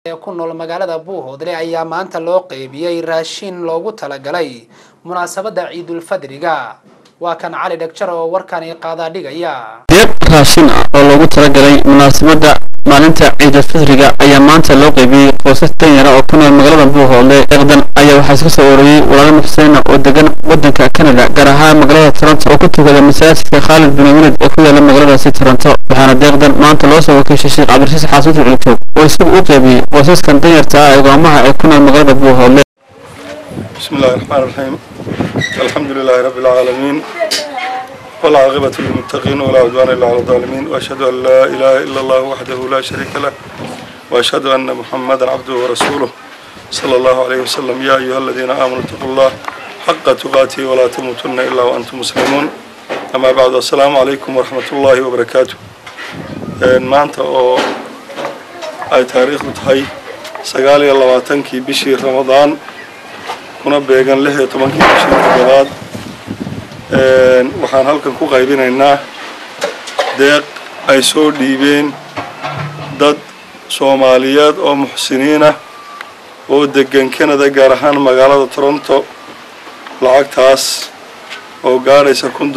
ku nool magaalada Buuhoodle ayaa maanta loo qeybiyay raashin loogu talagalay munaasabada Ciidul Fadriga waa kan Cali Dhagjar oo warkan qaada dhigaya raashin oo loogu talagalay munaasabada maalinta Ciidul Fadriga ayaa maanta loo qeybiyay qoysas tan oo ku nool magaalada Buuhoodle eedan ayaa waxa iska soo ururiyay walaalo muxseen oo degan wadanka Canada gaar ahaan magaalada Toronto oo ku tukada masaajidka Khalid bin Walid ee ku yaala magaalada Toronto waxaana deeqdan maanta loo soo wakiishay Sheekh Cabdirasiis Xaasuud Ciljoog oo isagu u qeybiyay qoysaskan danyarta ah ee go'aamaha ay ku nool magaalada Buuhoodle Bismillahir Rahmanir Rahim Alhamdulillahi Rabbil Alamin والعاقبة للمتقين ولا عدوان إلا على الظالمين وأشهد أن لا إله إلا الله وحده لا شريك له وأشهد أن محمدا عبده ورسوله صلى الله عليه وسلم يا أيها الذين آمنوا اتقوا الله حق تقاته ولا تموتن إلا وأنتم مسلمون أما بعد السلام عليكم ورحمة الله وبركاته ما أنت أي تاريخ تهي سقالي الله واتنكي بشير رمضان كنا بيجان له تمنكي بشير رمضان waxaan halkan ku qaybinaynaa deeq ay soo dhiibeen dad Soomaaliyeed oo muxsiniin ah oo degan Canada gaar ahaan magaalada Toronto lacagtaas oo gaaraysa $1,000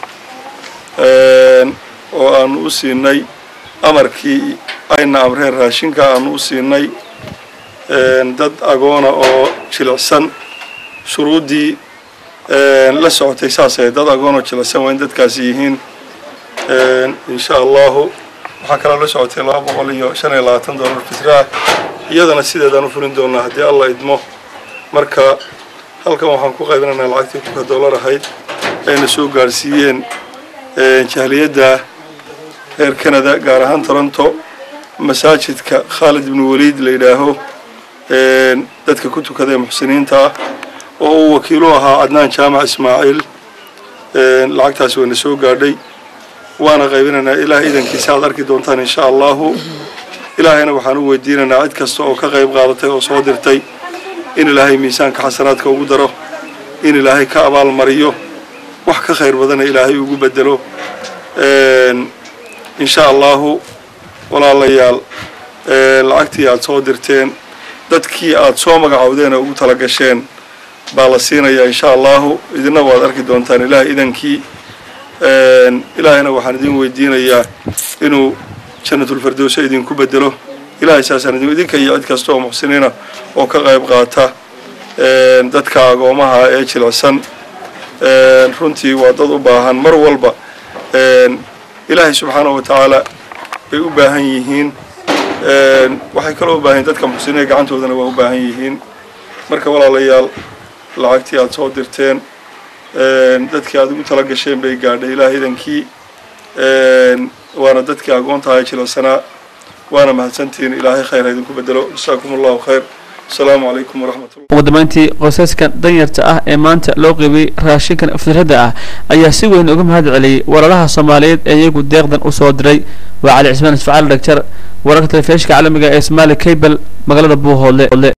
oo aan u siinay amarkii ayna amreen raashinka aan u siinay dad agoona oo jilicsan shuruudii la socotay saasay dad agoon oo jilicsan weyn dadkaas yihiin insha Allah waxa kala la socotay $225 fitraa iyadana sideedaan u furin doonaa hadii Allah idmo marka halkan waxaan ku qaybinaynaa lacagtii $1 ahayd ayna soo gaarsiiyeen jahliyada reer Canada gaar ahaan Toronto masaajidka Khalid bin Walid leeyahay dadka ku tukada muxsiniinta oo wakiilo ahaa Adnaan Jaamac Ismaaciil lacagtaas wayna soo gaadhay waana qaybinaynaa ilaahay idankiisa aad arki doontaan insha Allah ilaahayna waxaan u weydiinaynaa cid kasta oo ka qayb qaadatay oo soo dirtay in ilaahay miisaanka xasanaadka ugu daro in ilaahay ka abaal mariyo wax ka khayr badan ilaahay ugu bedelo insha Allah walaalayaal lacagtii aad soo dirteen dadkii aad soo magacawdeen ugu tala gasheen بالسينا إن شاء الله إذن نواد أركي دونتان إله إذن كي إلهنا وحندين ويدينا يا إنه جنة الفردوس إذن كبدله إله أساسا إذن كي يعد كستو محسنين وكغيب غاتا دتك عقومها إيش العسن فرنتي وضضوا باهن مر والبا إله سبحانه وتعالى بيوباهن يهين وحكروا باهن دتك محسنين قعنتوا ذنا وباهن يهين مركب ولا ليال lacagtii aad soo dirteen dadkii aad ugu tala gasheen bay gaadhay ilaahay idankii waana dadkii aqoonta ay jilasanaa waana mahadsantiin ilaahay khayr idinku bedelo jazaakumullahu khayr assalaamu alaykum wa rahmatullahi ugu dambeyntii qoysaskan danyarta ah ee maanta loo qeybiyay raashinkan fikrada ah ayaa si weyn uga mahad celiyay walaalaha Soomaaliyeed ee iyagu deeqdan u soo diray waa Cali Cismaan Isfacaal Dhagjar wararka telefishinka caalamiga ee Somali Cable magaalada Buuhoodle